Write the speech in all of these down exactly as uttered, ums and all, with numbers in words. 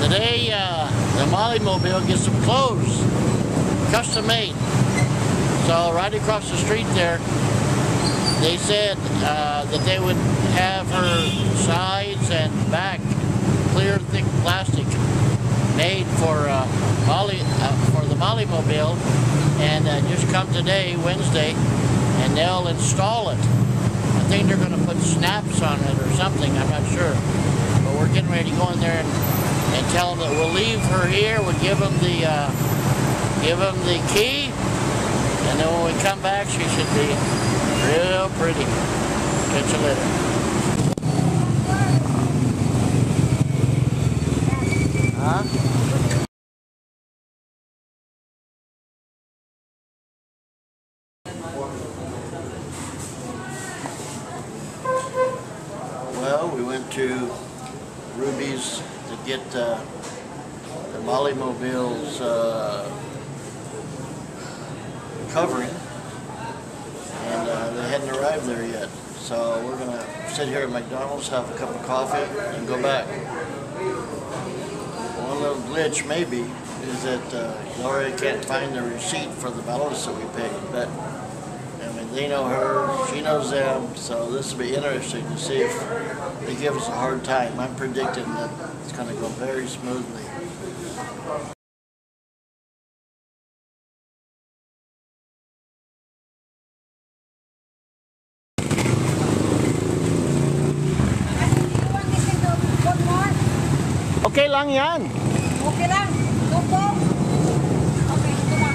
Today, uh, the Mollymobile gets some clothes, custom made. So right across the street there, they said uh, that they would have her sides and back clear, thick plastic made for uh, Molly uh, for the Mollymobile, and uh, just come today, Wednesday, and they'll install it. I think they're going to put snaps on it or something. I'm not sure, but we're getting ready to go in there and, and tell them that we'll leave her here. We'll give them the uh, give them the key, and then when we come back, she should be real pretty. Catch you later. Huh? Well, we went to Ruby's to get uh, the Mollymobile's uh, covering, and uh, they hadn't arrived there yet. So we're gonna sit here at McDonald's, have a cup of coffee, and go back. One little glitch maybe is that uh, Gloria can't find the receipt for the balance that we paid, but I mean, they know her, she knows them, so this will be interesting to see if they give us a hard time. I'm predicting that it's going to go very smoothly. Okay lang yan. Okay lang. Tupo. Okay, ito lang.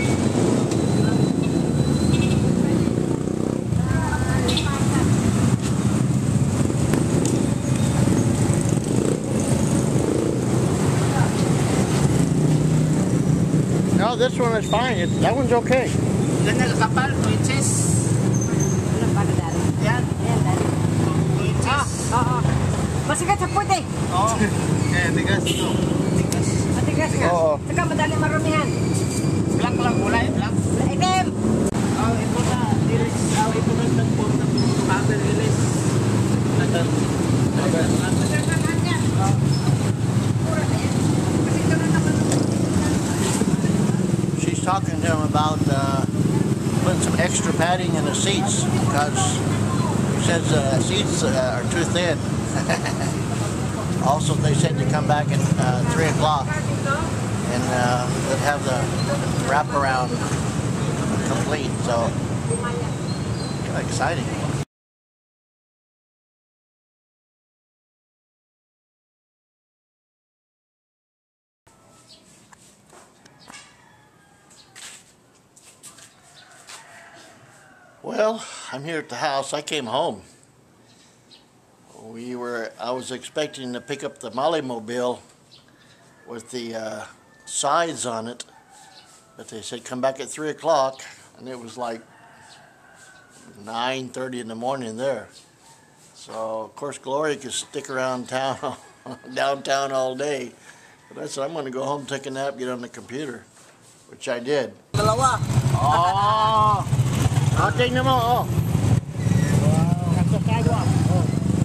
No, this one is fine. It's, that one's okay. Ganyan kapal, two inches. Ano ba na dali? Yan. Ayan, dali. two inches. Ah, oo. Masigat sa puti. Oo. Eh, tigas ito. Tigas. Matigas nga. Oo. Saka madali marumihan. Black lang, kulay, black. Itim. Oh, ito na. Iris. Oh, ito na nagport na cover release. Nagal. Nagal. Madalaman yan. Pura na yan. Kasi ito na naman. She's talking to him about uh, putting some extra padding in the seats because she says uh, seats uh, are too thin. Also, they said to come back at uh, three o'clock and uh, they'd have the wraparound complete. So, exciting. Well, I'm here at the house. I came home. We were, I was expecting to pick up the Mollymobile with the uh, sides on it, but they said come back at three o'clock, and it was like nine thirty in the morning there. So, of course, Gloria could stick around town, downtown all day. But I said, I'm going to go home, take a nap, get on the computer, which I did. Dalawa. Oh! Oh, tingnan mo, oh. Wow. Nasa sidewalk. Oh.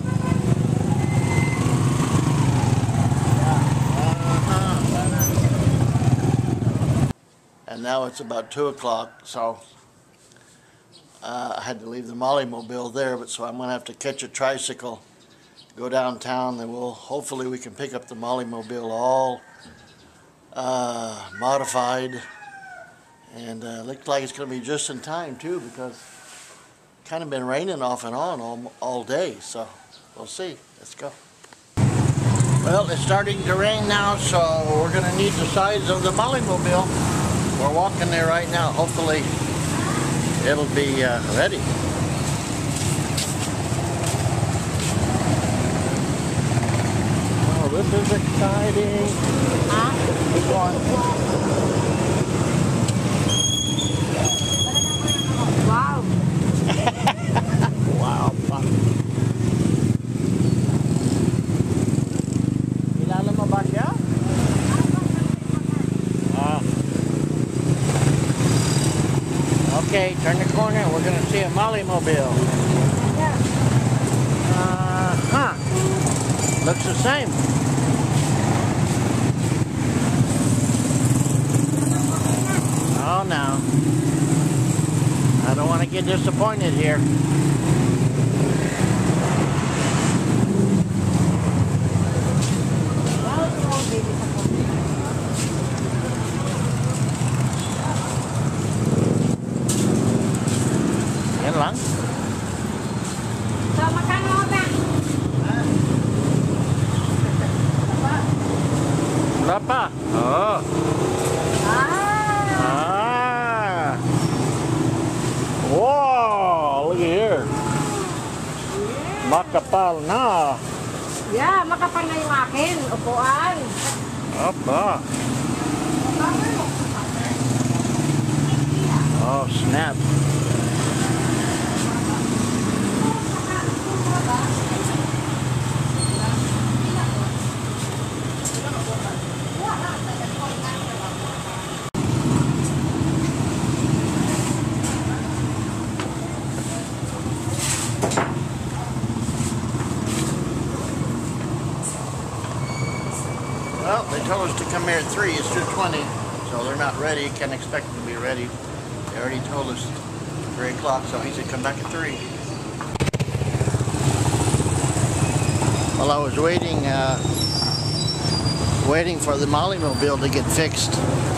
And now it's about two o'clock, so uh, I had to leave the Mollymobile there, but so I'm going to have to catch a tricycle, go downtown, and we'll, hopefully we can pick up the Mollymobile all uh, modified. And uh, looks like it's going to be just in time too, because it's kind of been raining off and on all, all day, so we'll see. Let's go. Well, it's starting to rain now, so we're going to need the sides of the Mollymobile. We're walking there right now. Hopefully it'll be uh, ready. Oh, this is exciting. Ha? Keep going. Wow. Wow. Kilala mo ba siya? Ah. Okay, turn the corner. We're going to see a Mollymobile. Uh-huh. Looks the same. now. I don't want to get disappointed here. Yan lang. So, magkano ba? Wala pa. Oo. Ah! Ah. Wow, look at here. Makapal na. Yeah, makapal na yung akin. Upuan. Apa. Oh, snap. Well, they told us to come here at three. It's two twenty, so they're not ready. Can't expect them to be ready. They already told us three o'clock, so he said come back at three. While I was waiting, uh, waiting for the Mollymobile to get fixed,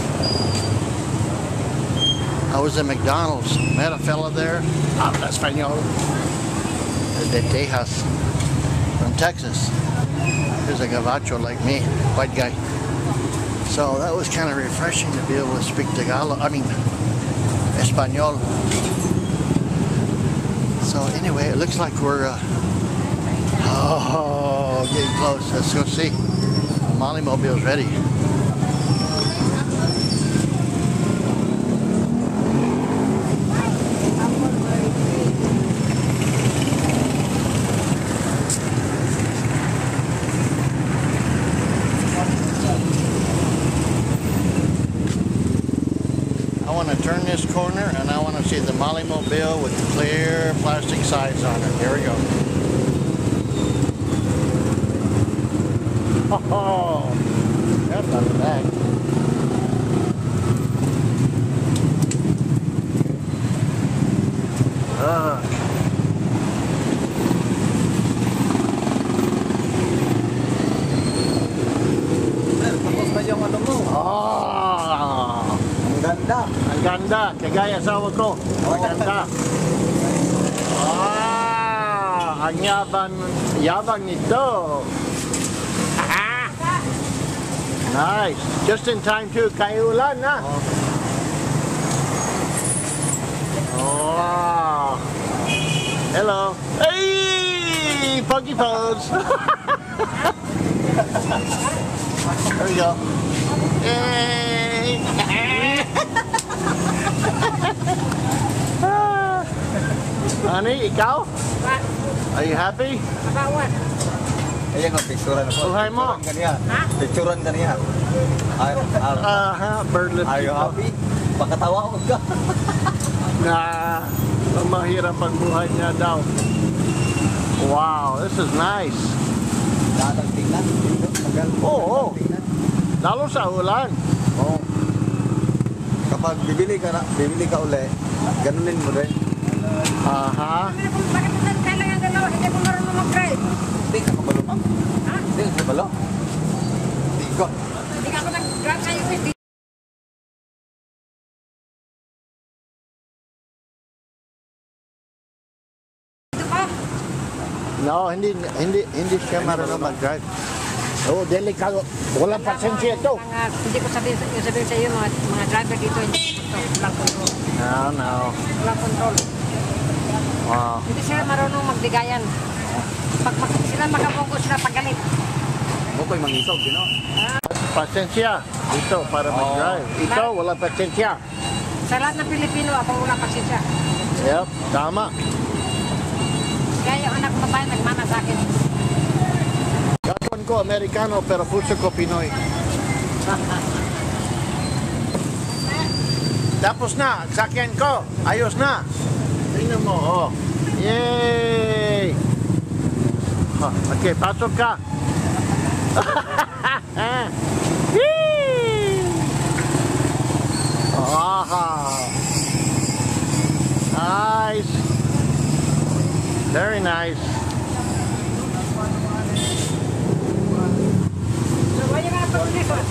I was at McDonald's. Met a fella there, habla español, de Texas, from Texas. He's a gabacho like me, white guy. So that was kind of refreshing to be able to speak Tagalog, I mean, Espanol. So anyway, it looks like we're, uh, oh, getting close. Let's go see. The Mollymobile's ready. I want to turn this corner and I want to see the Mollymobile with the clear plastic sides on it. Here we go. Oh, that's not bad. Uh. Tapos na yung ano mo. Ah. Ang ganda. Ang ganda, kagaya asawa ko. Ang ganda. Ah, ang yabang, yabang nito. Ah, nice. Just in time too, kay ulan na. Oh. Hello. Hey, funky pose. There we go. Hey. Honey, ikaw? What? Are you happy? About what? Ayan o, picturean ako. Buhay mo. Picturean kaniya. Ha? Picturean kaniya. Ay, ay, Aha, birdlet are you dito. happy? Pakatawa ko ka. Na mahirap ang buhay niya daw. Wow, this is nice. Dadang tingnan. Dito, magal. Oo, oo. Tingnan. Lalo sa ulan. Oo. Kapag bibili ka na, bibili ka uli, ganunin mo rin. Aha. Bakit mo kailangan dalawa? Hindi ko marunong mag-drive. Hindi ka kabalo, ma'am. Ha? Hindi ka kabalo. Hindi ko. Hindi ka ako nag-drive sa'yo. Hindi. Dito ka. No, hindi hindi hindi siya marunong mag-drive. Oh, delikado. Walang pasensya ito. Mga, hindi ko sabihin, yung sabihin sa iyo, mga, mga driver dito, hindi ito, walang control. No, no. Walang control. Wow. Hindi sila marunong magbigayan. Pag mag, sila makabungko sila paggalit. Mo ko'y mangisaw, Pino. Pasensya ito para mag-drive. Ito, walang pasensya. Sa lahat ng Pilipino, ako wala pasensya. Yep, tama. Kaya yung anak ko babae nagmana sa akin. Gagawin ko Amerikano pero puso ko Pinoy. Tapos na, sakyan ko. Ayos na. Tingnan mo, oh. Yay! Ha, okay, pasok ka. Yee! Oo. Aha. Nice. Very nice. So, why yung mga pag-ulisan?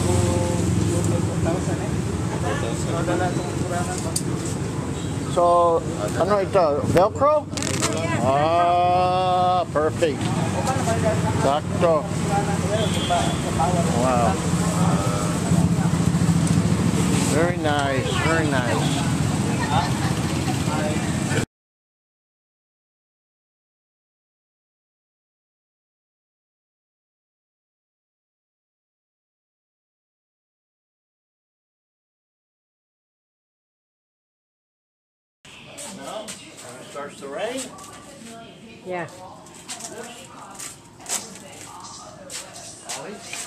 So, ano ito? Velcro? Ah, perfect. Sakto. Wow. Very nice, very nice. Well, when it starts to rain. Yeah. Ollie.